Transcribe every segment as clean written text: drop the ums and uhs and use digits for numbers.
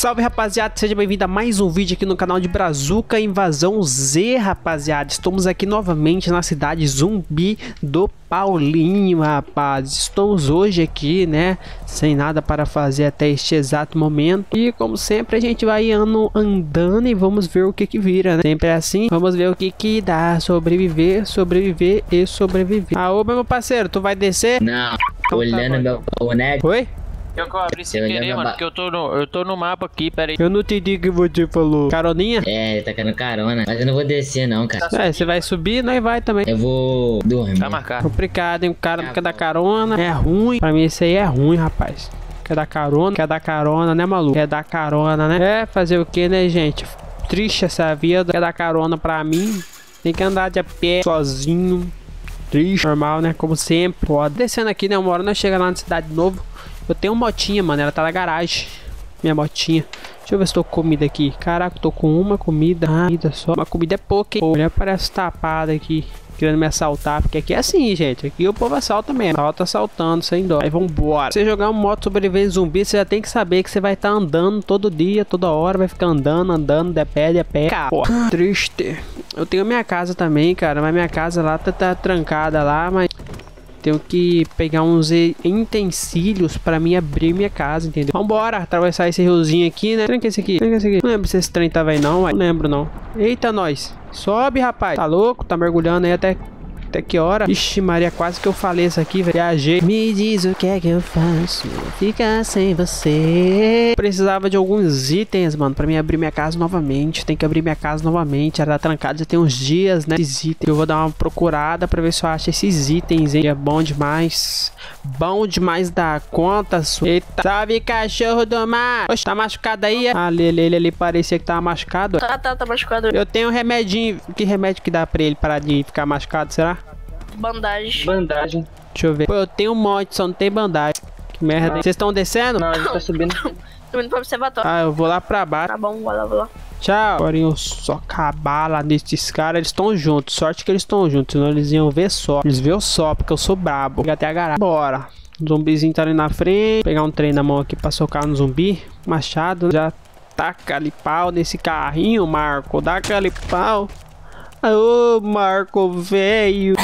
Salve, rapaziada, seja bem-vindo a mais um vídeo aqui no canal de Brazuca Invasão Z, rapaziada. Estamos aqui novamente na cidade zumbi do Paulinho, rapaz. Estamos hoje aqui, né, sem nada para fazer até este exato momento. E como sempre a gente vai andando e vamos ver o que que vira, né? Sempre é assim, vamos ver o que que dá. Sobreviver, sobreviver e sobreviver. Aô, meu parceiro, tu vai descer? Não, olhando meu boneco. Oi? Eu abri sem querer, mano, porque eu tô no mapa aqui, peraí. Eu não entendi o que você falou. Caroninha? É, ele tá querendo carona, mas eu não vou descer não, cara. É, você vai subir, nós vai também. Eu vou dormir. Tá marcado. Complicado, hein? O cara não quer dar carona. É ruim. Pra mim isso aí é ruim, rapaz. Quer dar carona, né, maluco? Quer dar carona, né? É, fazer o que, né, gente? Triste essa vida. Quer dar carona pra mim. Tem que andar de a pé, sozinho. Triste, normal, né? Como sempre. Pode. Descendo aqui, né? Uma hora nós chegamos lá na cidade novo. Eu tenho uma motinha, mano. Ela tá na garagem. Minha motinha. Deixa eu ver se tô com comida aqui. Caraca, tô com uma comida. Ah, comida só. Uma comida é pouca, hein? A mulher parece tapada aqui, querendo me assaltar. Porque aqui é assim, gente. Aqui o povo assalta mesmo. Assalta assaltando, sem dó. Aí vambora. Se você jogar um modo sobrevivência zumbi, você já tem que saber que você vai estar andando todo dia, toda hora. Vai ficar andando, de pé. Porra, triste. Eu tenho minha casa também, cara. Mas minha casa lá tá trancada lá, mas... tenho que pegar uns utensílios pra mim abrir minha casa, entendeu? Vambora, atravessar esse riozinho aqui, né? Tranca esse aqui. Não lembro se esse trem tava aí não, mas não lembro não. Eita, nós. Sobe, rapaz. Tá louco? Tá mergulhando aí até que hora? Ixi, Maria, quase que eu falei isso aqui, velho. Viajei. Me diz o que é que eu faço ficar sem você. Precisava de alguns itens, mano, pra mim abrir minha casa novamente. Tem que abrir minha casa novamente. Ela tá trancada já tem uns dias, né? Esses itens. Eu vou dar uma procurada pra ver se eu acho esses itens, hein? É bom demais. Bom demais da conta. Eita. Salve, cachorro do mar. Oxe, tá machucado aí? É? Ah, ele ali parecia que tava machucado. Tá machucado. Eu tenho um remedinho. Que remédio que dá pra ele parar de ficar machucado, será? Bandagem. Deixa eu ver. Pô, eu tenho um monte, só não tem bandagem. Que merda. Vocês estão descendo? Não, a gente tá subindo. Subindo pro observatório. Ah, eu vou lá pra baixo. Tá bom, vai lá. Tchau. Agora eu só acabar lá desses caras. Eles estão juntos. Sorte que eles estão juntos. Senão eles iam ver só. Eles veem só, porque eu sou brabo. Chega até a garagem. Bora. O zumbizinho tá ali na frente. Vou pegar um trem na mão aqui pra socar no zumbi. Machado. Já taca ali pau nesse carrinho, Marco. Dá aquele pau. Ô, Marco, velho.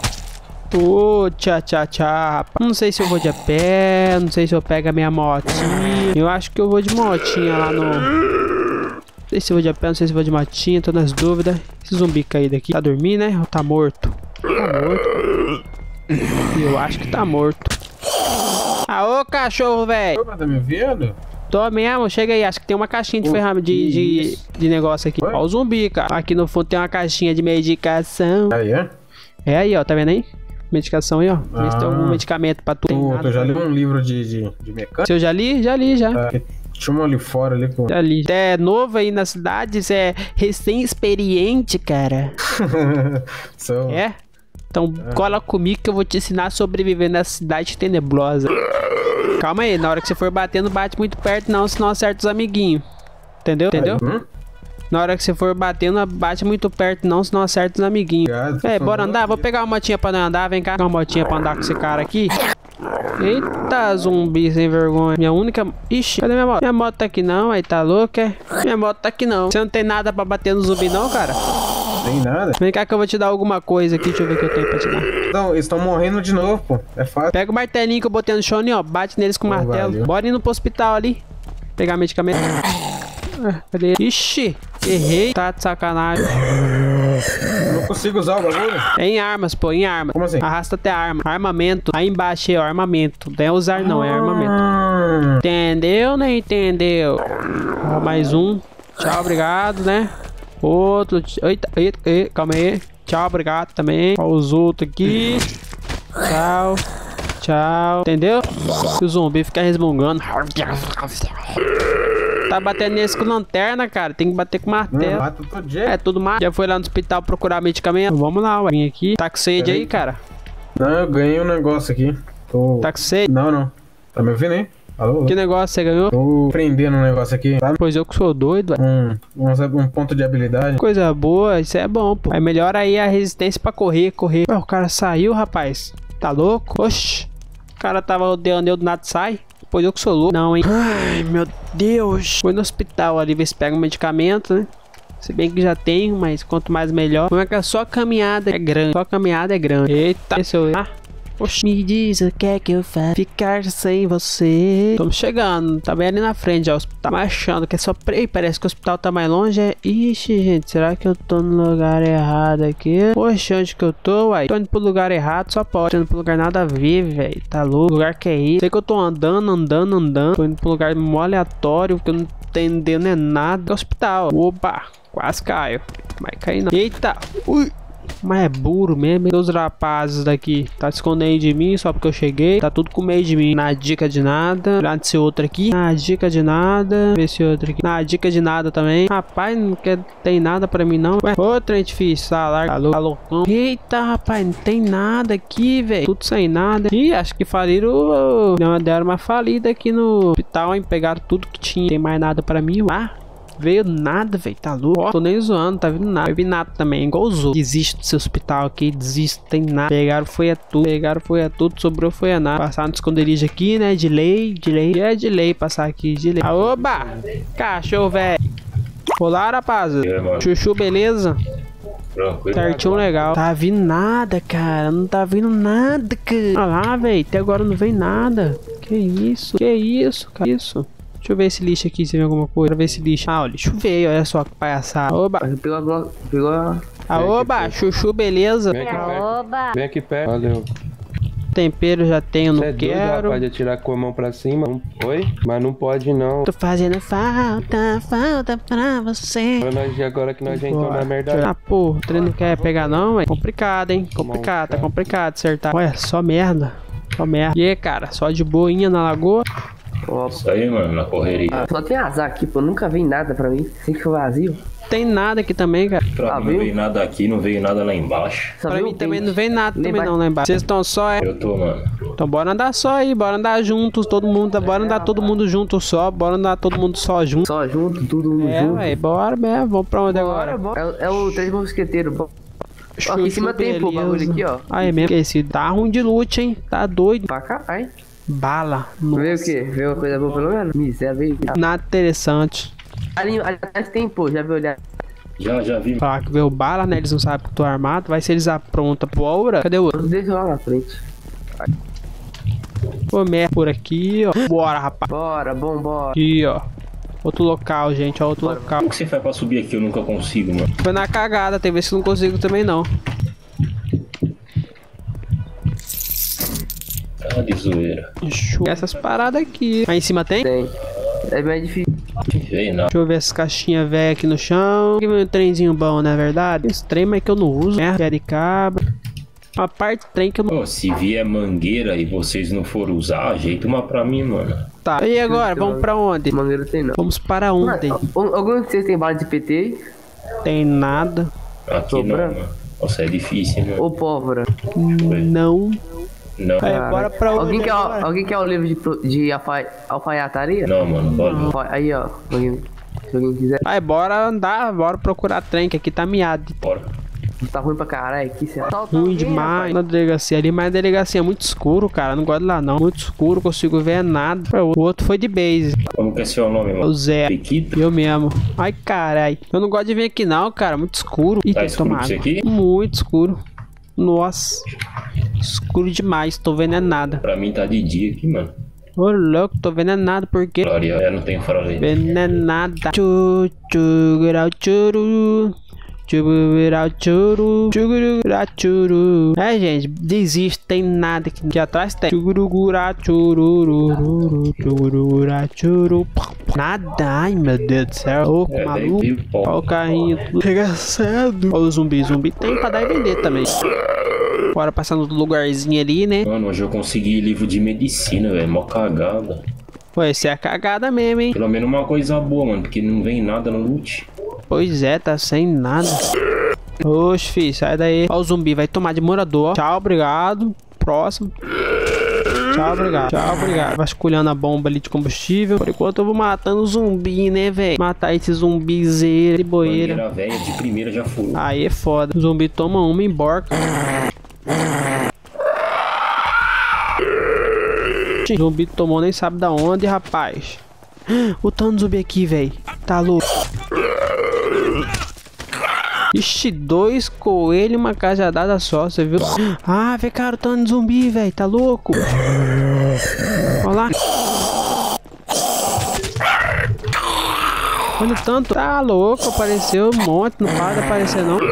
Ô, tchau. Não sei se eu vou de a pé. Não sei se eu pego a minha motinha. Eu acho que eu vou de motinha lá no... Não sei se eu vou de a pé, não sei se eu vou de motinha. Tô nas dúvidas. Esse zumbi caído aqui. Tá dormindo, né? Ou tá morto? Tá morto. Eu acho que tá morto. Aô, cachorro, velho. Tá me ouvindo? Tô mesmo, chega aí, acho que tem uma caixinha de ferramenta de negócio aqui. Ó o zumbi, cara. Aqui no fundo tem uma caixinha de medicação. Aí, é? É aí, ó, tá vendo aí? Medicação aí, ó. Vê se tem algum medicamento pra tu. Tu já leu um livro de mecânica? Se eu já li? Já li, já. Tinha um ali fora ali com... Já li. Você é novo aí na cidade, você é recém-experiente, cara. É? Então cola comigo que eu vou te ensinar a sobreviver nessa cidade tenebrosa. Calma aí, na hora que você for batendo, bate muito perto não, senão acerta os amiguinhos. Entendeu? Na hora que você for batendo, bate muito perto não, senão acerta os amiguinhos. Bora andar? Vou pegar uma motinha pra não andar, vem cá. Uma motinha pra andar com esse cara aqui. Eita, zumbi sem vergonha. Minha única... Ixi, cadê minha moto? Minha moto tá aqui não, aí tá louco, é? Minha moto tá aqui não. Você não tem nada pra bater no zumbi não, cara? Tem nada? Vem cá que eu vou te dar alguma coisa aqui, deixa eu ver o que eu tenho pra te dar. Não, eles estão morrendo de novo, pô. É fácil. Pega o martelinho que eu botei no chão ali, ó. Bate neles com o martelo. Valeu. Bora indo pro hospital ali. Pegar medicamento. Cadê? Ixi, errei. Tá de sacanagem. Não consigo usar o bagulho. É em armas, pô, em arma. Como assim? Arrasta até a arma. Armamento. Aí embaixo aí, ó, armamento. Não é usar não, é armamento. Entendeu, né? Entendeu. Ó, mais um. Tchau, obrigado, né? Outro. Eita, calma aí. Tchau, obrigado também. Ó, os outros aqui. Tchau. Entendeu? O zumbi fica resmungando. Tá batendo nesse com lanterna, cara. Tem que bater com martelo. Mata todo jeito. É, tudo mais. Já foi lá no hospital procurar medicamento? Vamos lá, ué. Vim aqui. Tá com sede aí, cara? Não, eu ganhei um negócio aqui. Tá com sede? Não. Tá me ouvindo aí? Alô? Que negócio você ganhou? Tô prendendo um negócio aqui, sabe? Pois eu que sou doido, velho. Um ponto de habilidade. Coisa boa, isso é bom, pô. Aí melhora aí a resistência pra correr. Ué, o cara saiu, rapaz. Tá louco? Oxi. O cara tava rodeando eu do nada sai. Pois eu que sou louco. Não, hein? Ai, meu Deus. Foi no hospital ali, ver se pega um medicamento, né? Se bem que já tenho, mas quanto mais melhor. Como é que é? Só caminhada é grande. Só caminhada é grande. Eita. Esse eu... Oxi. Me diz o que é que eu faço. Ficar sem você. Estamos chegando. Tá bem ali na frente já. O hospital. Mas achando que é só... Ei, parece que o hospital tá mais longe. Ixi, gente. Será que eu tô no lugar errado aqui? Poxa, onde que eu tô, uai? Tô indo pro lugar errado. Só pode. Tô indo pro lugar nada a ver, velho. Tá louco. Lugar que é isso? Sei que eu tô andando. Tô indo pro lugar mó aleatório. Que eu não tô entendendo é nada. É hospital. Opa. Quase caio. Vai cair não. Eita. Ui. Mas é burro mesmo. Os rapazes daqui tá escondendo de mim só porque eu cheguei. Tá tudo com medo de mim. Na dica de nada. Olhar desse outro aqui. Na dica de nada. Ver esse outro aqui. Na dica de nada também. Rapaz, não tem nada pra mim não. Ué, outro é difícil. Tá loucão. Eita, rapaz, não tem nada aqui, velho. Tudo sem nada. Ih, acho que faliram. Deram uma falida aqui no hospital, hein. Pegaram tudo que tinha. Não tem mais nada pra mim. Veio nada, velho, tá louco? Tô nem zoando, tá vindo nada. Vai vir nada também, igual os outros. Desiste do seu hospital aqui, desiste, tem nada. Pegaram, foi a tudo, sobrou, foi a nada. Passar no esconderijo aqui, né, de lei. É de lei passar aqui, de lei. Oba! Cachorro, velho. Olá, rapaz. Chuchu, beleza? Certinho, legal. Tá vindo nada, cara. Não tá vindo nada, cara. Olha lá, velho, até agora não vem nada. Que isso, cara, isso. Deixa eu ver esse lixo aqui, se vê alguma coisa. Pra ver esse lixo. Ah, o lixo veio, olha só que palhaçada. Oba! Pegou a... Oba, chuchu, beleza? Vem aqui perto. Vem aqui perto. Valeu. Tempero já tenho, não quero. Doido, rapaz, de atirar com a mão pra cima. Oi? Mas não pode não. Tô fazendo falta pra você. Agora que nós já entrou na merda. Ah, pô, o trem não quer pegar não, é complicado, hein? Complicado, tá complicado acertar. Olha, só merda. Só merda. E aí, cara, só de boinha na lagoa. Isso aí, mano, na correria. Só tem azar aqui, pô. Nunca vem nada pra mim. Sempre foi vazio. Tem nada aqui também, cara. Pra mim não veio nada aqui, não veio nada lá embaixo. Pra mim também não veio nada também não lá embaixo. Vocês estão só, Eu tô, mano. Então bora andar só aí, bora andar juntos, todo mundo. Bora andar todo mundo junto só. Bora andar todo mundo só junto. Só junto, tudo junto. Véi, bora mesmo. Vamos pra onde agora? É o três mosqueteiros. Ó, aqui em cima tem, pô, bagulho aqui, ó. Aí mesmo, esse tá ruim de loot, hein? Tá doido. Pra caralho. Bala. Vê o quê? Vê uma coisa boa pelo menos? Miséria, veio. Nada interessante. Ali tem, pô, já viu olhar. Já vi. Falar que veio bala, né? Eles não sabem que eu tô armado. Vai ser eles aprontam pro aura. Cadê o outro? Deixa lá na frente. Pô, merda por aqui, ó. Bora, rapaz. Bora, vambora. Aqui, ó. Outro local, gente, ó. Outro local. Como que você faz pra subir aqui? Eu nunca consigo, mano. Foi na cagada, tem vezes que eu não consigo também, não. Ah, de zoeira. Essas paradas aqui. Aí em cima tem? Tem. É mais difícil. Veio não. Deixa eu ver essas caixinhas velhas aqui no chão. Aqui vem um trenzinho bom, não é verdade? Esse trem mas que eu não uso, né? Quer de cabra. Uma parte do trem que eu não... Pô, se vier mangueira e vocês não forem usar, ajeita uma pra mim, mano. Tá. E agora? Vamos pra onde? Mangueira tem não. Vamos para onde? Algum de vocês tem bala de PT? Tem nada. Aqui Sobrando? não, mano. Nossa, é difícil, mano. Ou pólvora? Não. Não. Aí, bora pra onde? Alguém quer o livro de alfaiataria? Não, mano, bora. Aí, ó. Se alguém quiser. Aí, bora andar, bora procurar trem, que aqui tá miado. Bora. Tá ruim pra caralho aqui, você Ruim demais. Na delegacia ali, mas a delegacia é muito escuro, cara. Não gosto de lá, não. Muito escuro, consigo ver nada. O outro foi de base. Como que é seu nome, mano? O Zé. Pequita? Eu mesmo. Ai, carai. Eu não gosto de vir aqui, não, cara. Muito escuro. Ih, Tá tem que escuro tomar isso água. aqui? Muito escuro. Nossa. Escuro demais. Tô vendo é nada. Pra mim tá de dia aqui, mano. Ô, louco. Tô vendo é nada. Por quê? Glória, eu não tenho farol aí. Vendo é nada. Churu. Churu. É, gente, desiste, tem nada aqui. Aqui atrás tem. Nada, ai meu Deus do céu. Louco, maluco. Olha o carrinho tudo regaçado. Olha o zumbi. Zumbi tem pra dar e vender também. Bora passar no lugarzinho ali, né? Mano, hoje eu consegui livro de medicina, velho. Mó cagada. Pô, esse é a cagada mesmo, hein? Pelo menos uma coisa boa, mano. Porque não vem nada no loot. Pois é, tá sem nada. Oxe, filho, sai daí. Ó, o zumbi vai tomar de morador. Tchau, obrigado. Próximo. Tchau, obrigado. Vasculhando a bomba ali de combustível. Por enquanto eu vou matando o zumbi, né, velho? Matar esse zumbizeiro de boeira. Bandeira velha de primeira já furou. Aí é foda. O zumbi toma uma e emborca. loot. O zumbi tomou, nem sabe da onde, rapaz. O tanto de zumbi aqui, velho. Tá louco. Ixi, 2 coelhos e uma cajadada só, você viu? Ah, vê, cara, o tanto de zumbi, velho. Tá louco. Olha lá. Olha o tanto. Tá louco, apareceu um monte. Não para de aparecer, não.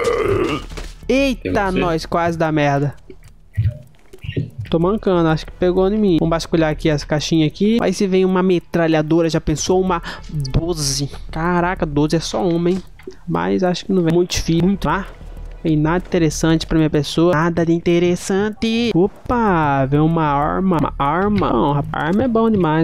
Eita, nós, quase dá merda. Tô mancando, acho que pegou em mim. Vamos vasculhar aqui as caixinhas aqui. Aí se vem uma metralhadora, já pensou? Uma 12. Caraca, 12 é só uma, hein? Mas acho que não vem muito difícil. Muito, ah, tem nada interessante pra minha pessoa. Nada de interessante. Opa, vem uma arma. Uma arma. Não, rapaz, arma é bom demais.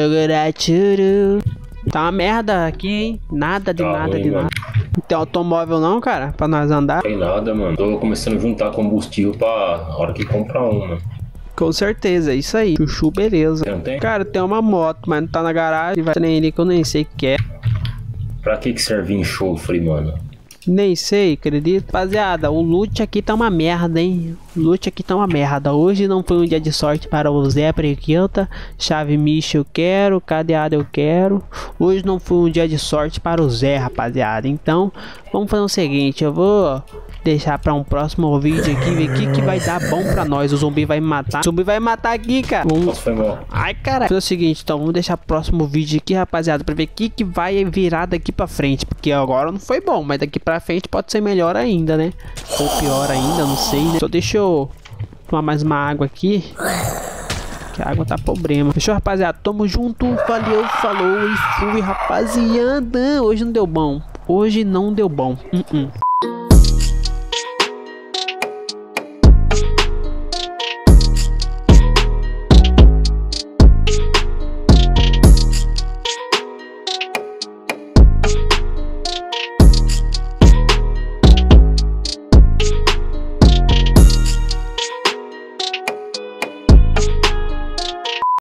Tá uma merda aqui, hein? Nada de nada de nada. Não tem automóvel não, cara? Pra nós andar? Não tem nada, mano. Tô começando a juntar combustível pra hora que comprar um, mano. Com certeza, é isso aí. Chuchu, beleza. Não tem? Cara, tem uma moto, mas não tá na garagem. Vai nem ali que eu nem sei o que é. Pra que serve enxofre, mano? Nem sei, acredito. Rapaziada, o loot aqui tá uma merda, hein? O loot aqui tá uma merda. Hoje não foi um dia de sorte para o Zé Prequilta. Chave Micha eu quero. Cadeada eu quero. Hoje não foi um dia de sorte para o Zé, rapaziada. Então, vamos fazer o seguinte. Eu vou deixar para um próximo vídeo aqui. Ver o que vai dar bom pra nós. O zumbi vai me matar. O zumbi vai me matar aqui, cara. Nossa, foi mal. Ai, cara. Fazer o seguinte, então. Vamos deixar pro próximo vídeo aqui, rapaziada. Pra ver o que vai virar daqui pra frente. Porque agora não foi bom. Mas daqui pra frente pode ser melhor ainda, né? Ou pior ainda, não sei, né? Só deixa eu tomar mais uma água aqui. Que a água tá problema. Fechou, rapaziada? Tamo junto. Valeu, falou e fui, rapaziada. Hoje não deu bom. Hoje não deu bom.